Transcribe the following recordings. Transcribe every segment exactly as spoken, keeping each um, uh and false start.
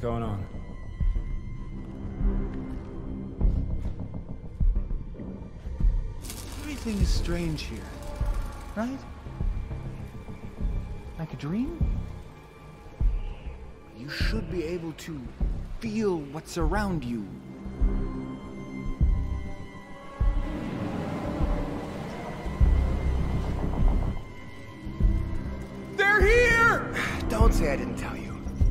going on? Everything is strange here, right? Like a dream? You should be able to feel what's around you. They're here! Don't say I didn't tell you.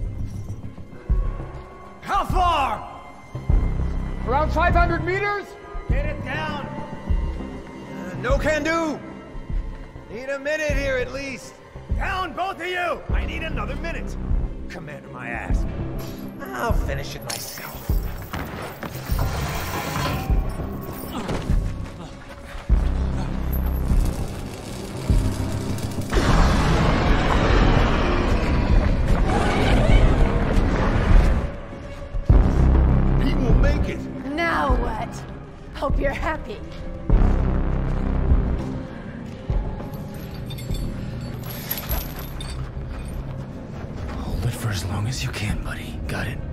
How far? Around five hundred meters? Get it down. Uh, no can do. Need a minute here at least. Down, both of you! I need another minute. Commander my ass. I'll finish it myself. He will make it. Now what? Hope you're happy. Hold it for as long as you can, buddy. Got it?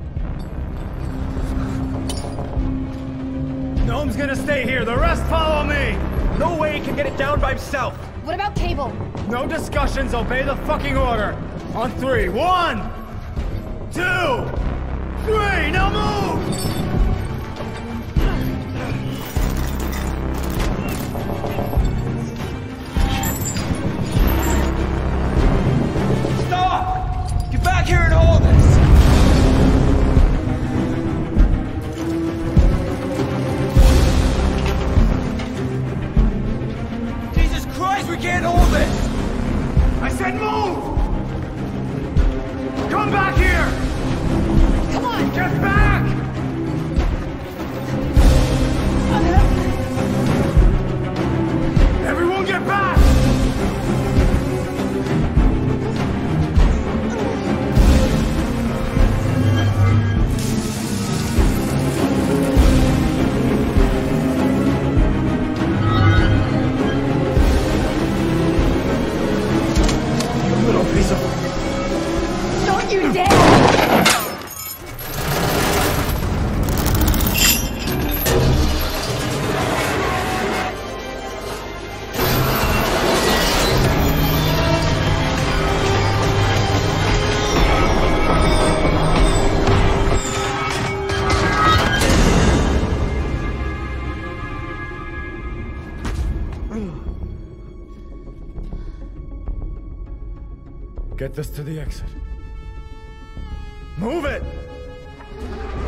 Gnome's gonna stay here. The rest follow me. No way he can get it down by himself. What about Cable? No discussions. Obey the fucking order. On three. One, two, three. Now move! Stop! Get back here and hold this! Jesus Christ, we can't hold this! I said move! Come back here! Come on! Get back! Everyone get back! You little piece of... Don't you dare! Get this to the exit. Move it!